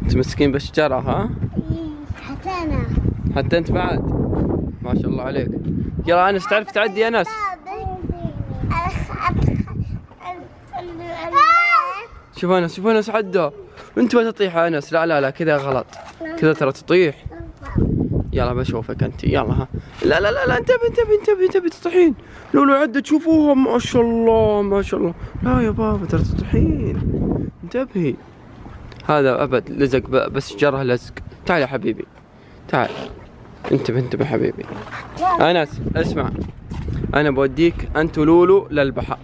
تمسكين بالشجرة ها؟ حتى أنا. حتى أنت بعد؟ ما شاء الله عليك. يلا أنس تعرف تعدي يا أنس؟ شوف أنس شوف أنس عدى. أنت ما تطيح يا أنس. لا لا لا كذا غلط. كذا ترى تطيح. يلا بشوفك أنت يلا ها. لا لا لا لا انتبهي تطيحين. لولو عدت شوفوها ما شاء الله ما شاء الله. لا يا بابا ترى تطيحين. انتبهي. هذا أبد لزق بس شجرة لزق. تعال يا حبيبي. تعال. انتبه حبيبي. أنس اسمع. أنا بوديك أنت ولولو للبحر.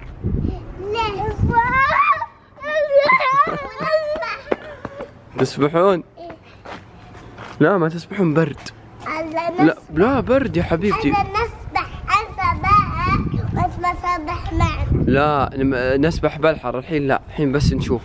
تسبحون؟ لا ما تسبحون برد. لا لا برد يا حبيبتي. نسبح أنت بقى بس ما سبح معنا. لا نسبح بالحر الحين لا الحين بس نشوف.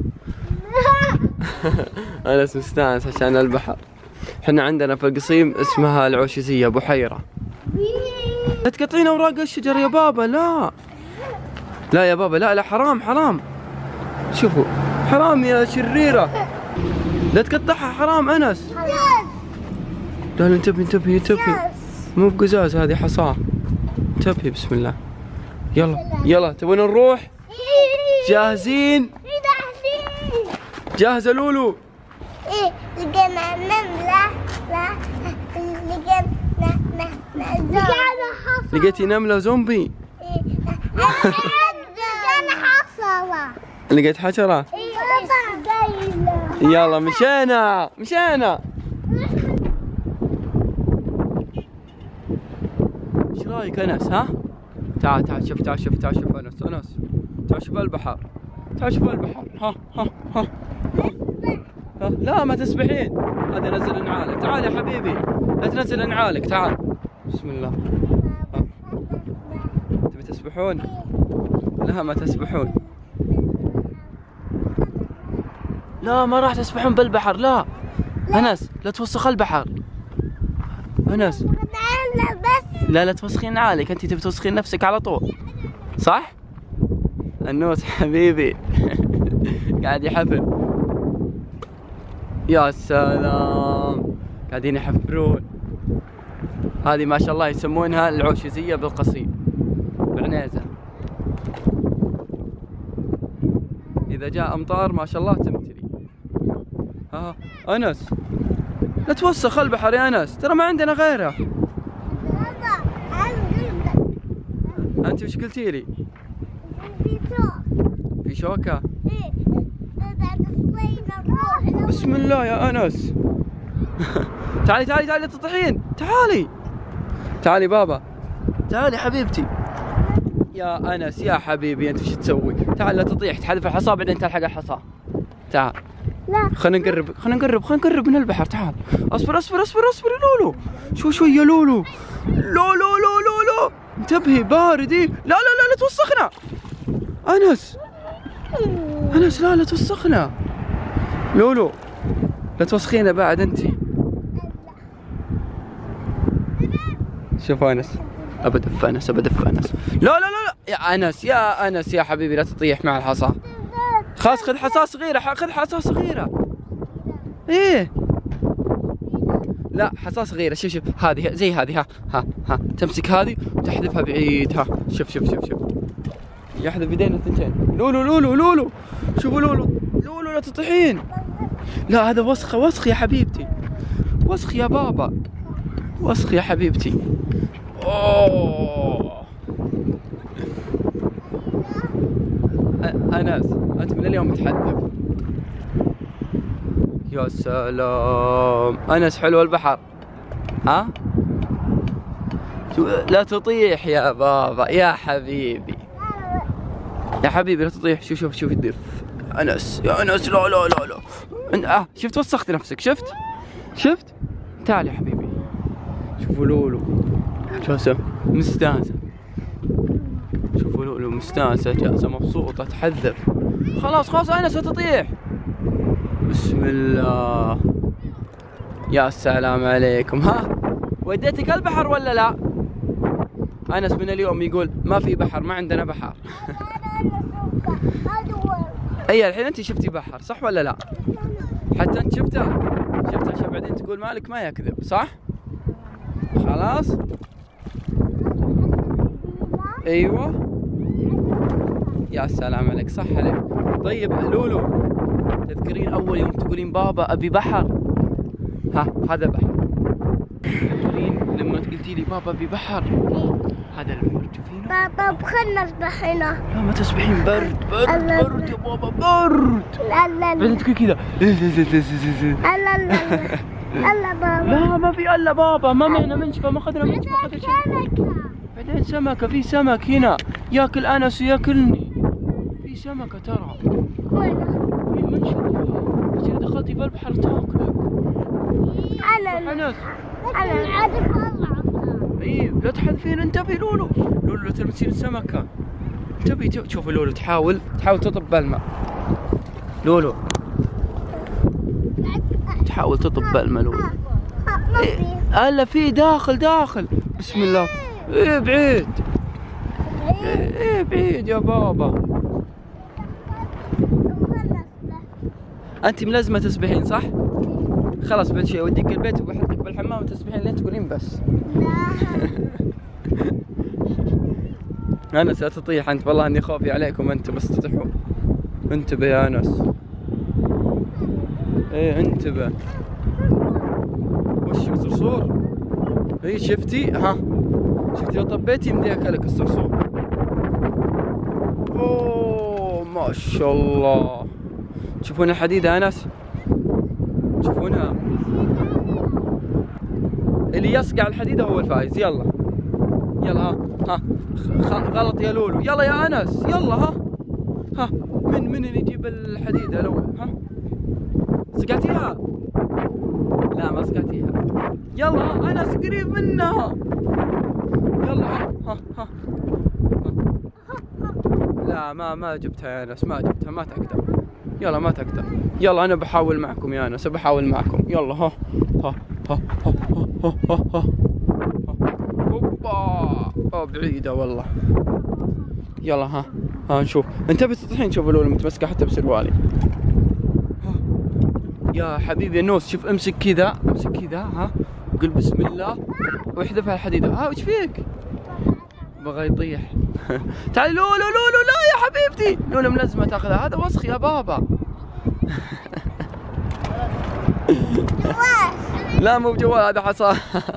أنا مستانس عشان البحر. احنا عندنا في القصيم اسمها العوشيزية بحيرة. لا تقطعين أوراق الشجر يا بابا لا. لا يا بابا لا لا حرام. شوفوا حرام يا شريرة. لا تقطعها حرام أنس. لا انتبهي مو بقزاز هذه حصاة. انتبهي بسم الله. يلا تبون نروح؟ جاهزين؟ جاهزة لولو؟ ايه لقينا نملة. لا لقينا لقيتي نملة زومبي؟ لقينا حصلة. لقيت حشرة؟ يلا مشينا. ايش رايك انس ها؟ تعال شوف انس تعال شوف البحر. ها لا ما تسبحين. هذا نزل نعالك. تعال يا حبيبي لا تنزل نعالك. تعال بسم الله. تبي تسبحون؟ لا ما تسبحون. لا ما راح تسبحون بالبحر لا. أنس لا توسخ البحر. أنس لا توسخين نعالك. أنت تبي توسخين نفسك على طول صح؟ النوس حبيبي قاعد يحفل. يا سلام قاعدين يحفرون. هذه ما شاء الله يسمونها العوشيزية بالقصيم بعنيزة. إذا جاء أمطار ما شاء الله تمتلي. أنس لا توسخ البحر يا أنس ترى ما عندنا غيره. أنت وش قلتي لي؟ في شوكة. بسم الله يا أنس. تعالي لا تطيحين. تعالي بابا. تعالي حبيبتي. يا أنس يا حبيبي أنت وش تسوي؟ تعال لا تطيح. تحذف الحصى بعدين تلحق الحصى. تعال. لا خلينا نقرب من البحر. تعال اصبر يا لولو. شوي يا لولو. لولو انتبهي باردي. لا توسخنا. انس لا توسخنا. لولو لا توسخينا بعد انت. شوف انس ابدف انس. لا يا انس يا حبيبي لا تطيح مع الحصى. خلاص خذ حصاة صغيرة. ايه لا حصاة صغيرة. شوف هذه زي هذه. ها تمسك هذه وتحذفها بعيد. ها شوف يحذف بيدينا الثنتين. لولو شوفوا لولو لا تطيحين. لا هذا وسخ يا حبيبتي. وسخ يا بابا. وسخ يا حبيبتي. اوه أنس أنت من اليوم متحدث. يا سلام أنس حلو البحر ها؟ لا تطيح يا بابا يا حبيبي لا تطيح. شوف الدف. أنس يا أنس لا شفت وسخت نفسك. شفت تعال يا حبيبي. شوفوا لولو مستانسة. شوفوا لولو مستانسة جالسة مبسوطة تحذف. خلاص أنس تطيح. بسم الله. يا سلام عليكم. ها وديتك البحر ولا لا؟ أنس من اليوم يقول ما في بحر ما عندنا بحر. أي الحين أنت شفتي بحر صح ولا لا؟ حتى انت شفته عشان بعدين تقول مالك ما يكذب، صح؟ خلاص؟ ايوه يا سلام عليك، صح عليك. طيب لولو، تذكرين اول يوم تقولين بابا ابي بحر؟ ها هذا بحر. تذكرين لما قلتي لي بابا ابي بحر؟ هذا البحر تشوفينه؟ بابا خلنا نسبح هنا. لا ما تسبحين، برد يا بابا، برد. لا بعدين تقول كذا لا بابا. لا ما في الا بابا، ما معنا منشفة، ما اخذنا منشفة، ما اخذنا شيء. بعدين سمكة، في سمك هنا ياكل انس وياكلني، في سمكة ترى. وين؟ في منشفة، بس اذا دخلتي في البحر تاكلك. انا انس عارف اطلع. اي لا تحذفين، انتبهي لولو لا تلمسين السمكة، انتبهي. شوفي لولو تحاول تطب بالماء. لولو تحاول تطب بالماء لولو. الا في داخل. بسم الله. ايه بعيد، ايه بعيد يا بابا. انت ملزمة تسبحين صح؟ خلاص بعد شوي اوديك البيت وبحطك بالحمام وتسبحين لين تقولين بس. انس لا تطيح انت، والله اني خوفي عليكم انتم، بس تطيحون. انتبه يا انس، ايه انتبه. وش صرصور؟ ايه شفتي؟ ها شفتي لو طبيتي يمدي اكلك الصرصور. اوه ما شاء الله. تشوفون الحديدة يا انس؟ تشوفونها؟ اللي يصقع الحديدة هو الفايز. يلا ها غلط يا لولو. يلا يا انس يلا. ها من اللي يجيب الحديدة الاول؟ ها صقعتيها؟ لا ما صقعتيها. يلا انس قريب منها. يلا ها لا ما جبتها يا انس، ما جبتها، ما تقدر. يلا ما تقدر. يلا انا بحاول معكم يا انس، بحاول معكم. يلا ها هوبا بعيدة والله. يلا ها نشوف. انتبه تطيحين. شوف الاولى متمسكة حتى بسروالي. يا حبيبي يا نوس، شوف امسك كذا ها، قل بسم الله واحذفها الحديدة. ها وش فيك؟ بغى يطيح. تعالي لولو. لا يا حبيبتي، لولو ملزمة تاخذها، هذا وسخ يا بابا. لا مو بجوال، هذا حصى.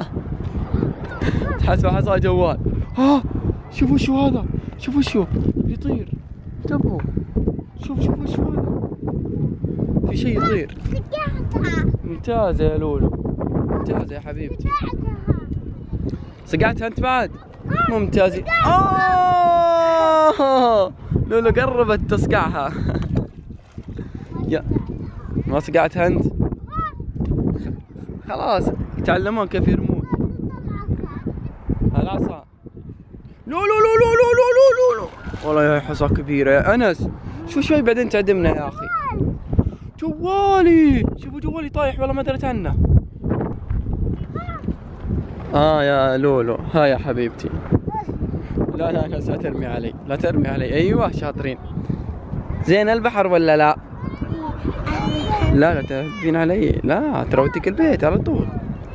تحسبه حصى جوال. ها شوفوا شو هذا، شوفوا شو يطير. انتبهوا، شوف شو هذا، في شيء يطير. ممتازة يا لولو، ممتازة يا حبيبتي. صقعتها انت بعد؟ ممتازة. لولو قربت تصقعها. يا ما صقعتها انت؟ خلاص يتعلمون كيف يرمون. العصا. لولو والله يا حصى كبيرة يا انس. شوي بعدين تعدمنا يا اخي. جوالي، شوفوا جوالي طايح والله ما دريت عنه. يا لولو، ها يا حبيبتي. لا انس لا ترمي علي. ايوه شاطرين. زين البحر ولا لا؟ لا تهدين علي، لا ترى وديك البيت على طول.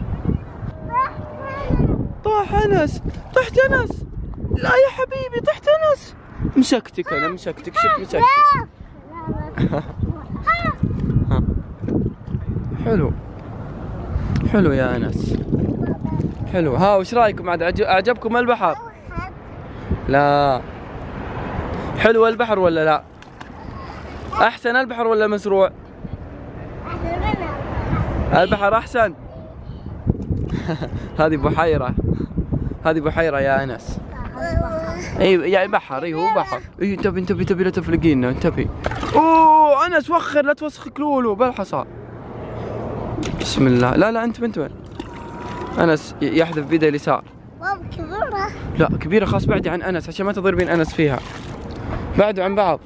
طاح انس، طحت انس. لا يا حبيبي طحت انس. مسكتك، شوف مسكتك. حلو يا انس، حلو. ها وش رايكم عاد؟ اعجبكم البحر؟ لا حلو البحر ولا لا؟ احسن البحر ولا مزروع؟ البحر احسن. هذه بحيرة يا انس. ايوه يعني بحر. ايوه بحر. ايوه انتبهي لا تفلقينا، انتبهي. اوه انس وخر، لا توسخك لولو بالحصى. بسم الله. لا انت وين؟ انس يحذف بيده اليسار. كبيرة. لا كبيرة خلاص، بعدي عن انس عشان ما تضربين انس فيها. بعدوا عن بعض.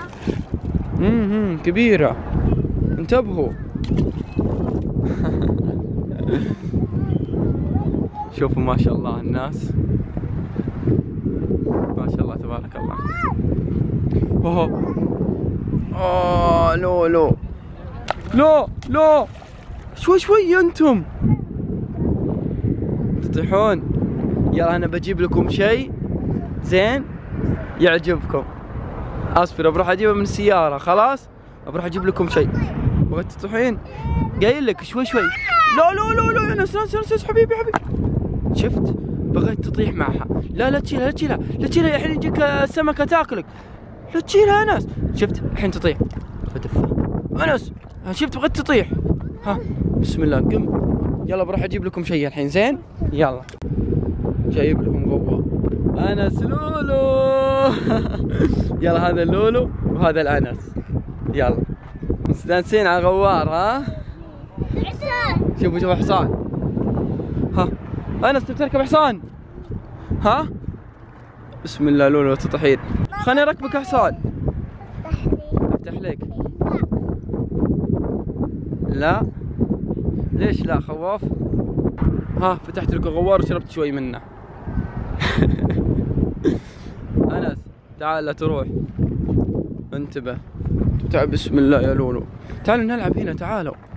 كبيرة، انتبهوا. شوفوا ما شاء الله الناس، ما شاء الله تبارك الله. لولو لا لا شوي شوي انتم تطيحون. يلا انا بجيب لكم شيء زين يعجبكم. اصبر بروح اجيبه من السيارة. خلاص بروح اجيب لكم شيء. بغيت تطيحين؟ قايل لك شوي شوي. لا لا لا لا يا ناس حبيبي حبيبي. شفت بغيت تطيح معها. لا لا تشيلها لا تشيلها لا تشيلها، الحين يجيك السمكة تاكلك. لا تشيلها انس. شفت الحين تطيح. بدفها انس. شفت بغيت تطيح. ها بسم الله قم. يلا بروح اجيب لكم شيء الحين زين. يلا جايب لكم غوار. انس لولو. يلا هذا اللولو وهذا الانس. يلا مستانسين على الغوار. ها حصان. شوفوا حصان. ها انس تبي تركب حصان؟ ها بسم الله لولو تطيحين. خليني اركبك حصان. افتح لك. لا ليش لا خواف؟ ها فتحت لك الغوار وشربت شوي منه. انس تعال لا تروح. انتبه. تعال بسم الله يا لولو. تعالوا نلعب هنا تعالوا.